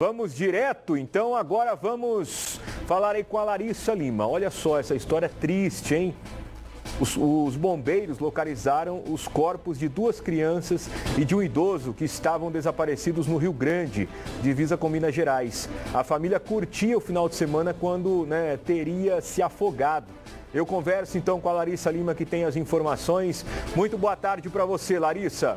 Vamos direto, então agora vamos falar aí com a Larissa Lima. Olha só essa história triste, hein? Os bombeiros localizaram os corpos de 2 crianças e de um idoso que estavam desaparecidos no Rio Grande, divisa com Minas Gerais. A família curtia o final de semana quando teria se afogado. Eu converso então com a Larissa Lima, que tem as informações. Muito boa tarde para você, Larissa.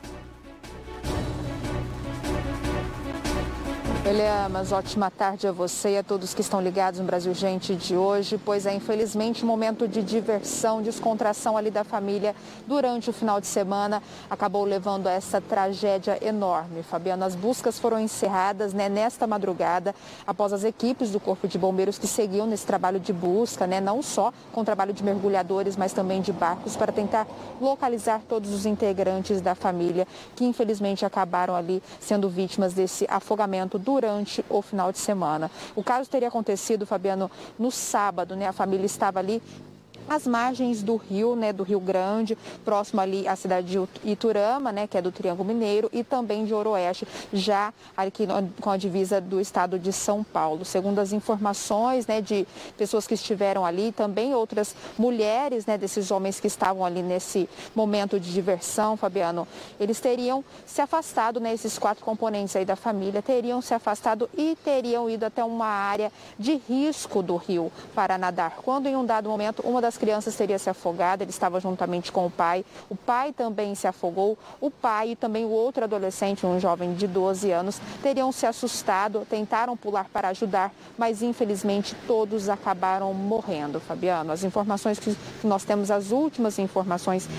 Mas ótima tarde a você e a todos que estão ligados no Brasil Gente de hoje, pois é, infelizmente, um momento de diversão, descontração ali da família durante o final de semana acabou levando a essa tragédia enorme. Fabiano, as buscas foram encerradas nesta madrugada após as equipes do Corpo de Bombeiros que seguiam nesse trabalho de busca, não só com o trabalho de mergulhadores, mas também de barcos para tentar localizar todos os integrantes da família que infelizmente acabaram ali sendo vítimas desse afogamento durante o final de semana. O caso teria acontecido, Fabiano, no sábado, A família estava ali às margens do Rio, do Rio Grande, próximo ali à cidade de Iturama, que é do Triângulo Mineiro, e também de Oroeste, já aqui com a divisa do estado de São Paulo. Segundo as informações, de pessoas que estiveram ali, também outras mulheres, desses homens que estavam ali nesse momento de diversão, Fabiano, eles teriam se afastado, esses 4 componentes aí da família, teriam se afastado e teriam ido até uma área de risco do rio para nadar. Quando em um dado momento, uma das crianças teria se afogado, ele estava juntamente com o pai também se afogou, o pai e também o outro adolescente, um jovem de 12 anos, teriam se assustado, tentaram pular para ajudar, mas infelizmente todos acabaram morrendo, Fabiano. As informações que nós temos, as últimas informações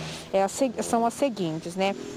são as seguintes,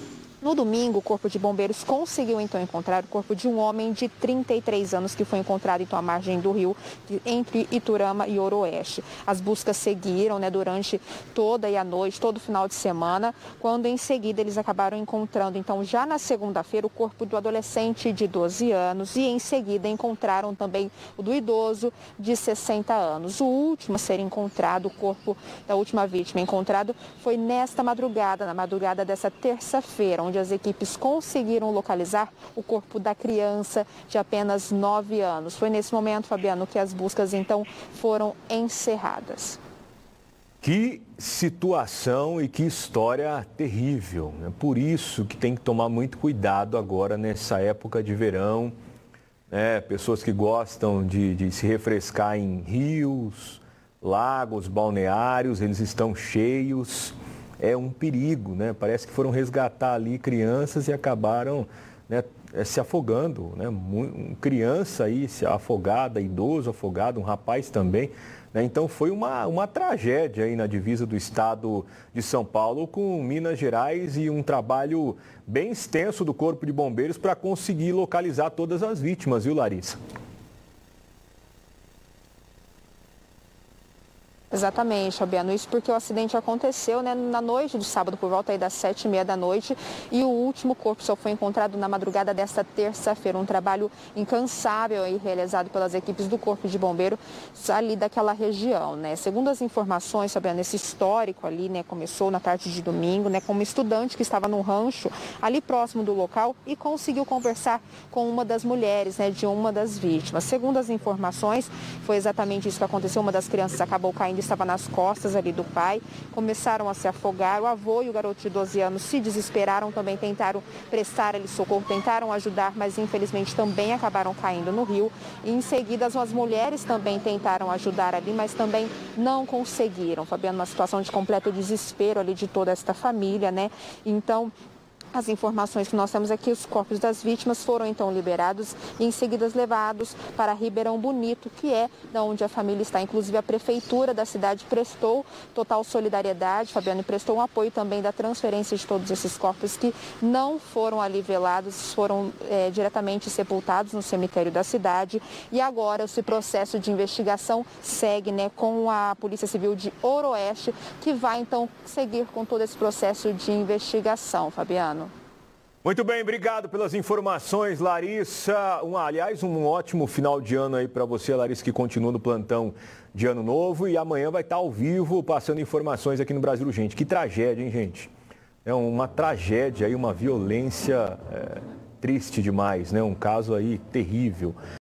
No domingo, o Corpo de Bombeiros conseguiu, então, encontrar o corpo de um homem de 33 anos que foi encontrado, então, à margem do rio, entre Iturama e Oroeste. As buscas seguiram, durante toda a noite, todo o final de semana, quando, em seguida, eles acabaram encontrando, então, já na segunda-feira, o corpo do adolescente de 12 anos e, em seguida, encontraram também o do idoso de 60 anos. O último a ser encontrado, o corpo da última vítima encontrado, foi nesta madrugada, na madrugada dessa terça-feira, onde as equipes conseguiram localizar o corpo da criança de apenas 9 anos. Foi nesse momento, Fabiano, que as buscas, então, foram encerradas. Que situação e que história terrível. É por isso que tem que tomar muito cuidado agora nessa época de verão. Pessoas que gostam de se refrescar em rios, lagos, balneários, eles estão cheios. É um perigo, Parece que foram resgatar ali crianças e acabaram se afogando, Criança aí afogada, idoso afogado, um rapaz também, Então foi uma tragédia aí na divisa do estado de São Paulo com Minas Gerais e um trabalho bem extenso do Corpo de Bombeiros para conseguir localizar todas as vítimas, viu, Larissa? Exatamente, Fabiano. Isso porque o acidente aconteceu na noite do sábado, por volta aí das 7h30 da noite, e o último corpo só foi encontrado na madrugada desta terça-feira. Um trabalho incansável aí realizado pelas equipes do Corpo de Bombeiro ali daquela região, Segundo as informações, Fabiano, esse histórico ali, começou na tarde de domingo, com uma estudante que estava no rancho ali próximo do local e conseguiu conversar com uma das mulheres, de uma das vítimas. Segundo as informações, foi exatamente isso que aconteceu. Uma das crianças acabou caindo, estava nas costas ali do pai, começaram a se afogar. O avô e o garoto de 12 anos se desesperaram, também tentaram prestar ali socorro, tentaram ajudar, mas infelizmente também acabaram caindo no rio. E em seguida as mulheres também tentaram ajudar ali, mas também não conseguiram. Fabiano, uma situação de completo desespero ali de toda esta família, Então, as informações que nós temos é que os corpos das vítimas foram então liberados e em seguida levados para Ribeirão Bonito, que é da onde a família está. Inclusive a prefeitura da cidade prestou total solidariedade, Fabiano, e prestou um apoio também da transferência de todos esses corpos que não foram ali velados, foram diretamente sepultados no cemitério da cidade. E agora esse processo de investigação segue, com a Polícia Civil de Oroeste, que vai então seguir com todo esse processo de investigação, Fabiano. Muito bem, obrigado pelas informações, Larissa. Aliás, um ótimo final de ano aí para você, Larissa, que continua no plantão de Ano Novo. E amanhã vai estar ao vivo passando informações aqui no Brasil Gente. Que tragédia, hein, gente? É uma tragédia aí, uma violência triste demais, né? Um caso aí terrível.